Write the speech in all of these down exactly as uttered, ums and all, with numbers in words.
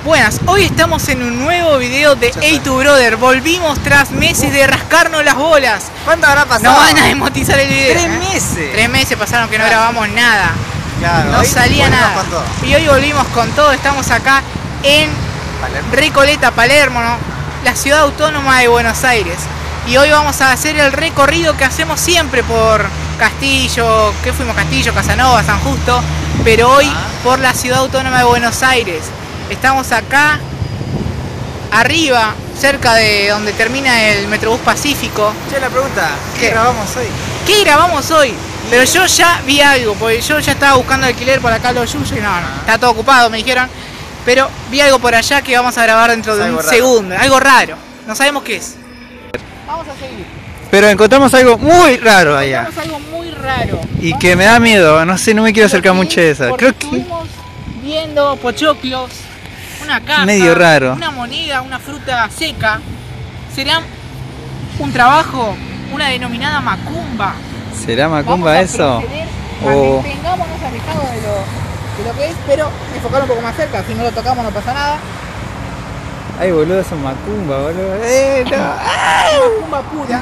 Buenas, hoy estamos en un nuevo video de Hey Tu Brother. Volvimos tras meses de rascarnos las bolas. ¿Cuánto habrá pasado? No van a desmonetizar el video. Tres ¿eh? meses. Tres meses pasaron que no grabamos nada. Claro, no salía nada. Y hoy volvimos con todo. Estamos acá en Palermo. Recoleta, Palermo, ¿no? La ciudad autónoma de Buenos Aires. Y hoy vamos a hacer el recorrido que hacemos siempre por Castillo, que fuimos Castillo, Casanova, San Justo, pero hoy ah. por la ciudad autónoma de Buenos Aires. Estamos acá arriba, cerca de donde termina el Metrobús Pacífico. Che, la pregunta, ¿qué, ¿Qué? grabamos hoy? ¿Qué grabamos hoy? Pero yo ya vi algo, porque yo ya estaba buscando alquiler por acá los Yuyo y no, no, está todo ocupado, me dijeron. Pero vi algo por allá que vamos a grabar dentro de un raro. segundo, algo raro. No sabemos qué es. Vamos a seguir. Pero encontramos algo muy raro allá. Encontramos algo muy raro. Y Vamos que me da miedo, no sé, no me quiero acercar Porque- mucho a eso. porque Creo que... estuvimos viendo pochoclos, una caja, Medio raro. una moneda, una fruta seca. ¿Será un trabajo, una denominada macumba? ¿Será macumba Vamos a eso? proceder a O- Mantengámonos alejados de lo, de lo que es, pero enfocarlo un poco más cerca. Si no lo tocamos no pasa nada. Ay, boludo, eso es macumba, boludo. Eh, no. Macumba pura.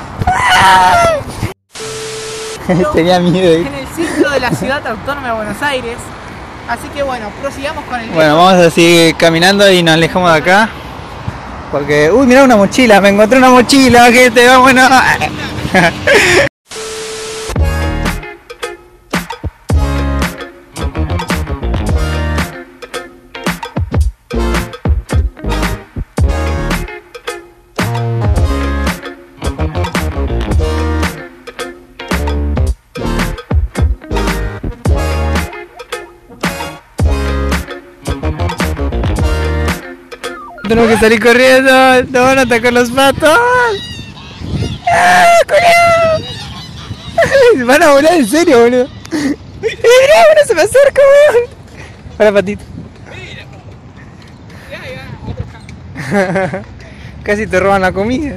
Tenía miedo. ¿eh? En el centro de la ciudad autónoma de Buenos Aires. Así que bueno, prosigamos con el video. Bueno, vamos a seguir caminando y nos alejamos de acá. Porque... Uy, mirá una mochila, me encontré una mochila, gente, vámonos. Tenemos que salir corriendo, nos van a atacar los patos. ¡Ah, culiao! Van a volar en serio, boludo. Mira, uno se me acerca, weón. Hola, patito. Casi te roban la comida.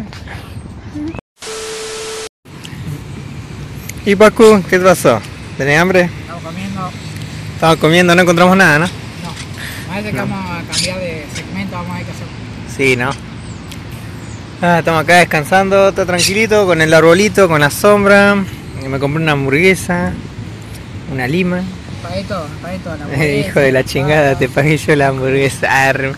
¿Y Pacu, qué te pasó? ¿Tenés hambre? Estamos comiendo. Estamos comiendo, no encontramos nada, ¿no? No. Parece que vamos a cambiar de segmento, vamos a ver qué hacer. Sí, ¿no? Ah, estamos acá descansando, todo tranquilito, con el arbolito, con la sombra. Me compré una hamburguesa, una lima. Pagué todo, pagué todo. La hamburguesa, Hijo de la chingada, todo. te pagué yo la hamburguesa. Arr.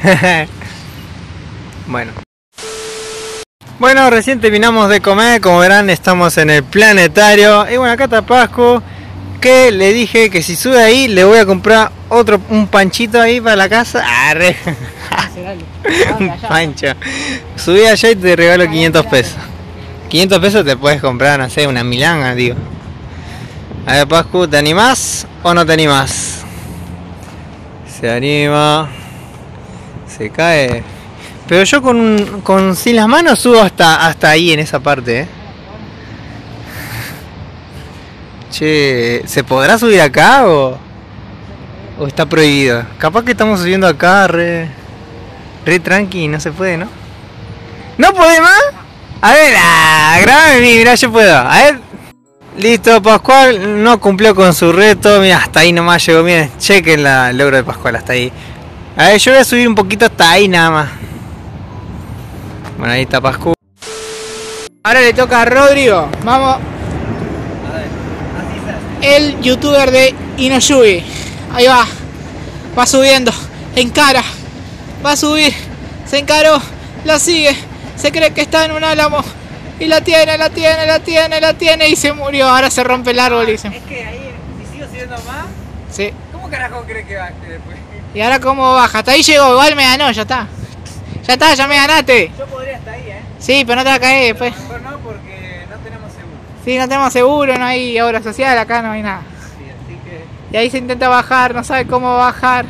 Bueno. Bueno, recién terminamos de comer, como verán estamos en el planetario. Y bueno, acá está Pascu, que le dije que si sube ahí le voy a comprar otro, un panchito ahí para la casa. Arre. Un pancho. Subí allá y te regalo quinientos pesos. quinientos pesos te puedes comprar, no sé, una milanga, digo. A ver, Pascu, ¿te animás o no te animás? Se anima. Se cae. Pero yo con, con sin las manos subo hasta, hasta ahí en esa parte, ¿eh? Che, ¿se podrá subir acá o, o está prohibido? Capaz que estamos subiendo acá re, re tranqui, no se puede, ¿no? ¿No puede más? A ver, ah, grabame, mirá, yo puedo. A ver. Listo, Pascual no cumplió con su reto. Mira, hasta ahí nomás llegó. Miren, chequen la, el logro de Pascual hasta ahí. A ver, yo voy a subir un poquito hasta ahí nada más. Bueno, ahí está Pascu. Ahora le toca a Rodrigo. Vamos. El youtuber de Inoyubi. Ahí va. Va subiendo. Encara. Va a subir. Se encaró. La sigue. Se cree que está en un álamo. Y la tiene, la tiene, la tiene, la tiene. Y se murió. Ahora se rompe el árbol y se... Es que ahí, si sigo subiendo más, Sí. ¿cómo carajo crees que baje después? Y ahora cómo baja. Hasta ahí llegó. Igual me ganó. Ya está. Ya está, ya me ganaste. Yo podría estar ahí, ¿eh? Sí, pero no te va a caer después. Mejor no porque no tenemos seguro. Sí, no tenemos seguro, no hay obra social, acá no hay nada. Sí, así que... Y ahí se intenta bajar, no sabe cómo bajar.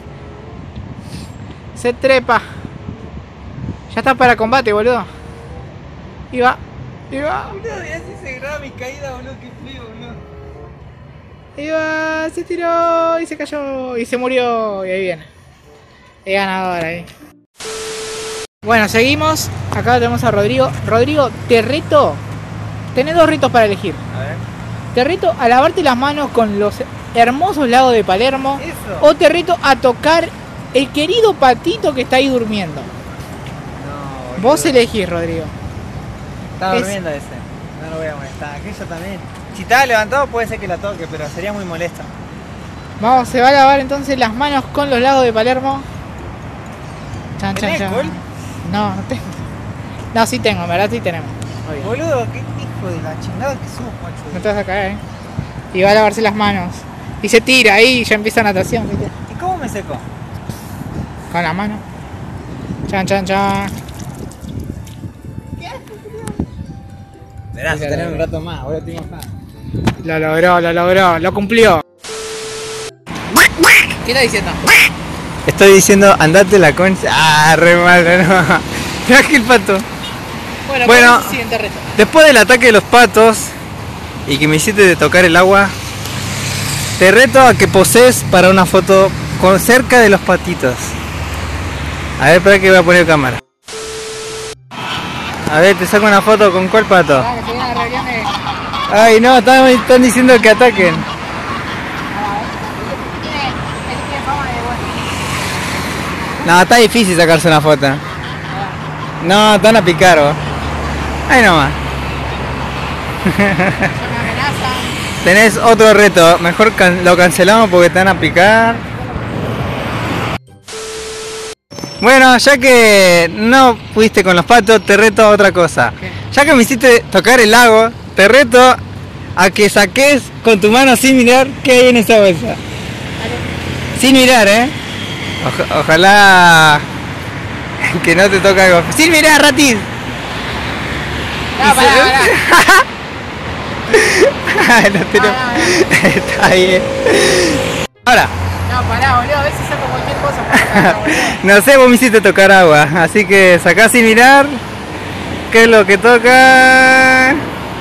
Se trepa. Ya está para combate, boludo. Y va, y va, Boludo, mirá si se graba mi caída, boludo, qué frío, boludo. y va, se tiró y se cayó y se murió. Y ahí viene. Es ganador ahí. Bueno, seguimos. Acá tenemos a Rodrigo. Rodrigo, te reto. Tenés dos retos para elegir. A ver. Te reto a lavarte las manos con los hermosos lagos de Palermo. Eso. O te reto a tocar el querido patito que está ahí durmiendo. No, Vos elegís, Rodrigo. Estaba Es- durmiendo ese. No lo voy a molestar. Aquello también. Si estaba levantado puede ser que la toque, pero sería muy molesto. Vamos, se va a lavar entonces las manos con los lagos de Palermo. Chan, chan, ¿Tenés chan. alcohol? No, no tengo. No, sí tengo, en verdad sí tenemos. Obvio. Boludo, qué hijo de la chingada que sos, macho. No te vas a caer, ¿eh? Y va a lavarse las manos. Y se tira ahí y ya empieza natación, ¿viste? ¿Y cómo me secó? Con la mano. Chan, chan, chan. Verás, Sí, la tener logré. un rato más, ahora estoy mojado. Lo logró, lo logró, lo cumplió. ¿Qué está diciendo? Estoy diciendo, andate la concha. Ah, re mal, no. Traje el pato. Bueno, Bueno. ¿cuál es el siguiente reto? Después del ataque de los patos y que me hiciste de tocar el agua, te reto a que poses para una foto con cerca de los patitos. A ver, espera que voy a poner cámara. A ver, te saco una foto con cuál pato. Ah, que se viene la reunión de... Ay, no, están, están diciendo que ataquen. No, está difícil sacarse una foto. No, están a picar, vos. Ahí nomás. Tenés otro reto, mejor can- lo cancelamos porque te van a picar. Bueno, ya que no pudiste con los patos, te reto a otra cosa. ¿Qué? Ya que me hiciste tocar el lago, te reto a que saques con tu mano sin mirar qué hay en esa bolsa. Sin mirar, eh. Oja- ojalá que no te toque algo. Sin mirar, ratis. No, pará, pará. Lo tiro. No, no, Está bien. Ahora, No, pará, boludo, a veces saco cualquier cosa para sacar, boludo. no sé, vos me hiciste tocar agua, así que sacá sin mirar. ¿Qué es lo que toca?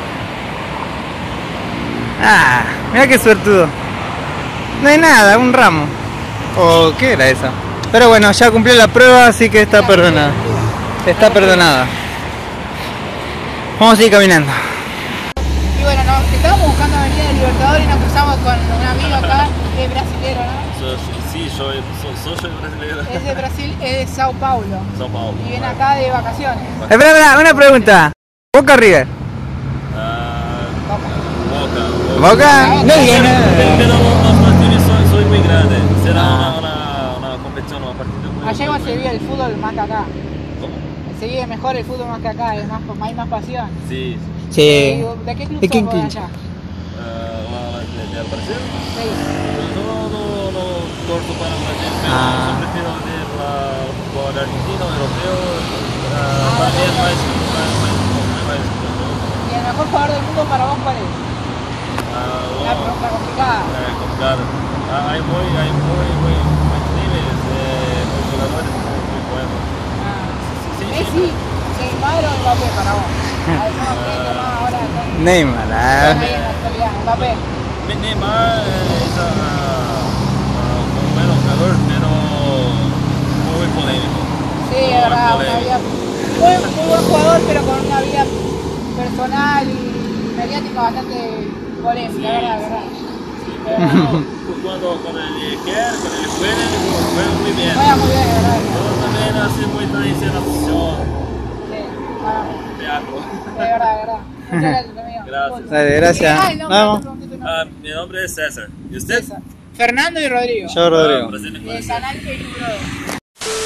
Ah, mira qué suertudo. No hay nada, un ramo. ¿O qué era eso? Pero bueno, ya cumplió la prueba, así que está perdonada. Está perdonada. Vamos a seguir caminando. Y bueno, no, estábamos buscando Avenida del Libertador y nos cruzamos con un amigo acá, que es brasilero, ¿no? Sou, sim, sou, sou, sou, sou brasileiro. Es de Brasil, es de Sao Paulo. São Paulo. Y viene acá de vacaciones. Espera, espera, una pregunta. ¿Boca o River? Ah, Boca. ¿Boca? No digas nada. Pero los partidos son, son muy grandes. Será una, una, una competición, una partida muy Allá igual muy- se vive el fútbol más que acá. ¿Cómo? Se vive mejor el fútbol más que acá, es más, hay más pasión. Sí. Sí. ¿De qué club ¿De quién sos vos hincha? allá? Ah, la, la, de, de Brasil. Sí. Yo no, no torzo para Brasil, pero Ah. yo prefiero ver la, el fútbol argentino, europeo. Ah, para mí es más, más, más, más, más, ¿Y el mejor jugador del mundo para vos cuál es? ah, La wow. pregunta complicada. É complicado. Ah, Hay muy, hay muy, muy, muy niveles, eh, muy jugadores muy, muy buenos. Ah. Sí, sí, Messi, Neymar o Mbappé para vos. A ver, son los tres que más ahora están Neymar. están ah. ahí en la actualidad. Mbappé. Ne- Neymar es ah, ah, un buen jugador, pero muy polémico. Sí, es Muy verdad, una polémico. vida. Muy, muy buen jugador, pero con una vida personal y mediática bastante polémica, Sí, verdad, sí. verdad. Sí, Es verdad. Cuando, cuando él quiere, cuando él puede, juega muy bien. Juega muy bien, verdad. Pero también hace mucha encenación, Sí, juega muy bien. teatro. De verdad, de verdad. Muchas gracias, amigo. Gracias. Dale, gracias. Ay, no, Vamos. no te pregunté tu nombre. Ah, mi nombre es César. ¿Y usted? César. Fernando y Rodrigo. Yo, Rodrigo. Ah, presente con Del usted. canal que Brother.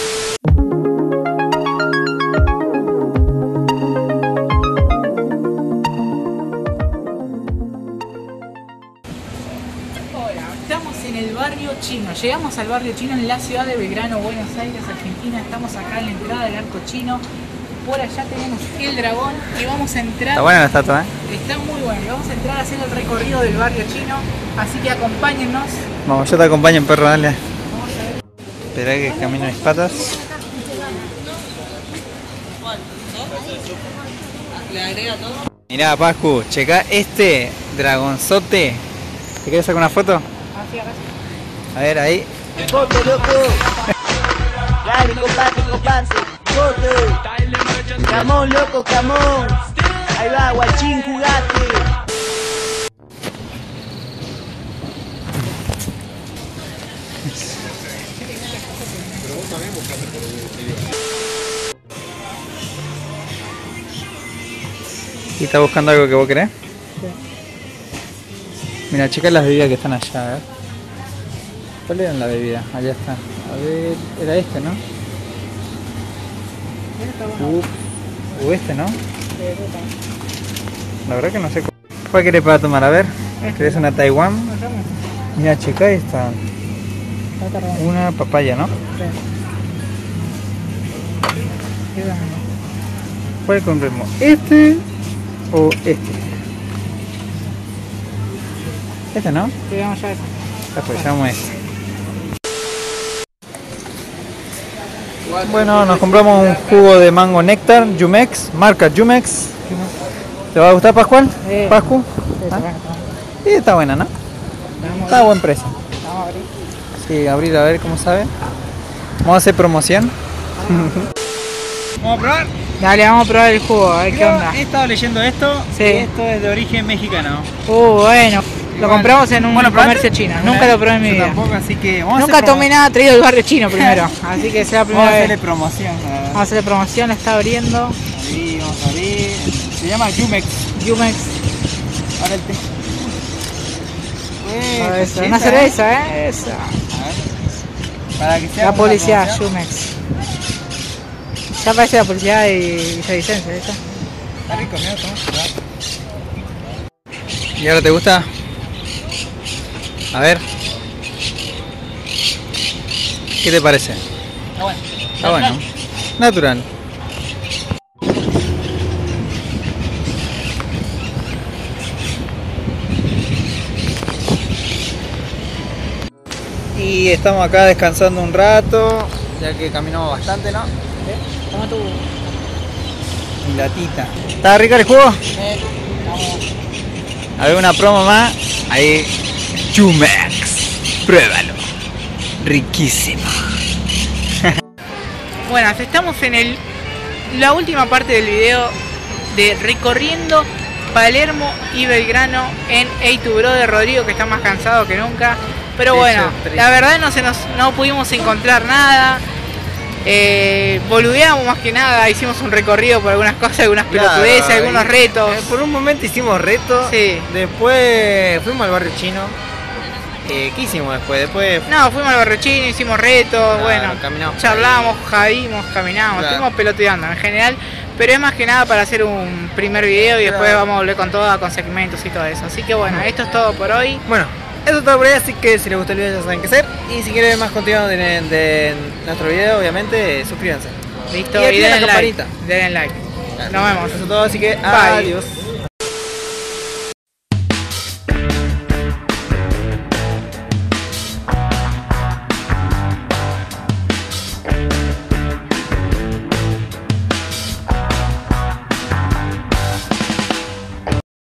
Hola, estamos en el barrio chino. Llegamos al barrio chino en la ciudad de Belgrano, Buenos Aires, Argentina. Estamos acá en la entrada del arco chino. Por allá tenemos el dragón y vamos a entrar. Está buena la estatua, ¿eh? Está muy bueno. Y vamos a entrar a hacer el recorrido del barrio chino. Así que acompáñennos. Vamos, yo te acompaño en perro, dale. Vamos a ver. Espera que camino mis patas. Le agrega todo. Mirá, Pascu, checa este dragonzote. ¿Te quieres sacar una foto? Así, ahora sí. A ver, ahí. Foto, loco. Dale, compadre, compadre. Foto. Camón, loco, camón. Ahí va, guachín, jugate. ¿Y está buscando algo que vos querés? Sí. Mira, checa las bebidas que están allá, a ver. ¿Cuál era la bebida? Allá está. A ver, era este, ¿no? Uh, o este, ¿no? La verdad que no sé cuál. ¿Cuál querés para tomar? A ver. ¿Querés una Taiwán? Mira, checa esta. Una papaya, ¿no? ¿Cuál compremos? ¿Este o este? Este, ¿no? Sí, vamos a ver. Después llevamos este. Bueno, nos compramos un jugo de mango néctar, Jumex, marca Jumex. ¿Te va a gustar, Pascual? Sí. ¿Pascu? ¿Ah? Sí, está buena, ¿no? Está a buen precio. Vamos a abrir. Sí, abrir a ver cómo sabe. Vamos a hacer promoción. ¿Vamos a probar? Dale, vamos a probar el jugo, a ver qué onda. He estado leyendo esto, Sí. y esto es de origen mexicano. Uh, bueno. Lo Igual. compramos en un Bueno, ¿probaste? comercio chino. Una Nunca vez, lo probé en mi yo vida. tampoco, así que vamos a Nunca hacer tomé promo- nada traído del barrio chino primero. Así que sea la primera Vamos a vez. hacerle promoción. a ver. Vamos a hacerle promoción, la está abriendo. Ahí, vamos a abrir. Se llama Jumex. Jumex. Ahora el té. Ah, Eh, esa, cocheta, una ¿eh? cerveza, ¿eh? Esa. A ver. Para que sea La una policía, promoción. Jumex. Ya parece la policía de Villavicencio, ¿viste? Está rico, mira, toma. ¿Y ahora te gusta? A ver. ¿Qué te parece? Está bueno. Está bueno. Natural. Y estamos acá descansando un rato, ya que caminamos bastante, ¿no? Toma tu. Mi latita. ¿Está rico el jugo? A ver, una promo más. Ahí. Jumex. Pruébalo. Riquísimo. Bueno, estamos en el la última parte del video de recorriendo Palermo y Belgrano en Hey Tu Brother Rodrigo, que está más cansado que nunca. Pero Sí, bueno, sí, la verdad no se nos no pudimos encontrar nada. Eh, boludeamos más que nada, hicimos un recorrido por algunas cosas, algunas pelotudeces, Claro, algunos y- retos. eh, por un momento hicimos retos. Sí. Después fuimos al barrio chino. Eh, ¿Qué hicimos después? Después. No, fuimos al barrio chino, hicimos retos, Claro, bueno, caminamos por charlamos, jadimos, caminamos, Claro. estuvimos peloteando en general, pero es más que nada para hacer un primer video y después Claro. vamos a volver con todo, con segmentos y todo eso. Así que bueno, esto es todo por hoy. Bueno, eso es todo por hoy, así que si les gustó el video ya saben qué hacer. Y si quieren ver más contenido de, de nuestro video, obviamente, suscríbanse. Listo, Y y, activen la denle like. campanita. Denle like. Nos vemos. Eso es todo, así que Bye. adiós.